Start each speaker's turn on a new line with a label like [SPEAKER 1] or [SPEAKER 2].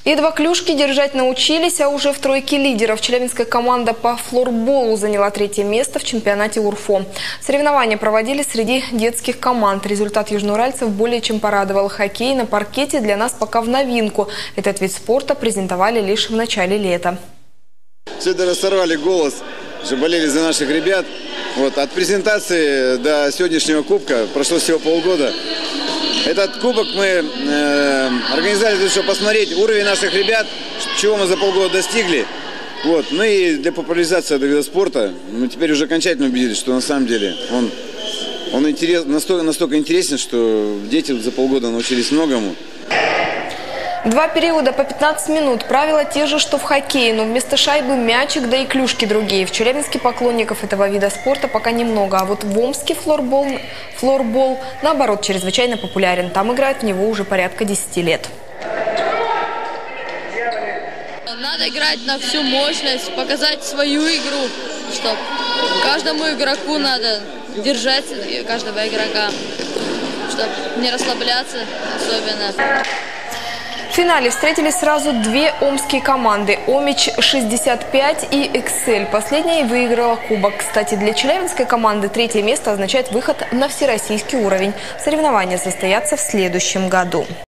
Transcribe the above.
[SPEAKER 1] Едва клюшки держать научились, а уже в тройке лидеров челябинская команда по флорболу заняла 3-е место в чемпионате УРФО. Соревнования проводились среди детских команд. Результат южноуральцев более чем порадовал. Хоккей на паркете для нас пока в новинку. Этот вид спорта презентовали лишь в начале лета.
[SPEAKER 2] Все даже сорвали голос, что болели за наших ребят. От презентации до сегодняшнего кубка прошло всего полгода. Этот кубок мы организовали, чтобы посмотреть уровень наших ребят, чего мы за полгода достигли. Ну и для популяризации этого вида спорта мы теперь уже окончательно убедились, что на самом деле он настолько интересен, что дети за полгода научились многому.
[SPEAKER 1] 2 периода по 15 минут. Правила те же, что в хоккее, но вместо шайбы мячик, да и клюшки другие. В Челябинске поклонников этого вида спорта пока немного, а вот в Омске флорбол, наоборот, чрезвычайно популярен. Там играют в него уже порядка 10 лет.
[SPEAKER 3] Надо играть на всю мощность, показать свою игру, чтобы каждому игроку надо держать, каждого игрока, чтобы не расслабляться особенно.
[SPEAKER 1] В финале встретились сразу 2 омские команды – Омич-65 и Эксель. Последняя выиграла кубок. Кстати, для челябинской команды 3-е место означает выход на всероссийский уровень. Соревнования состоятся в следующем году.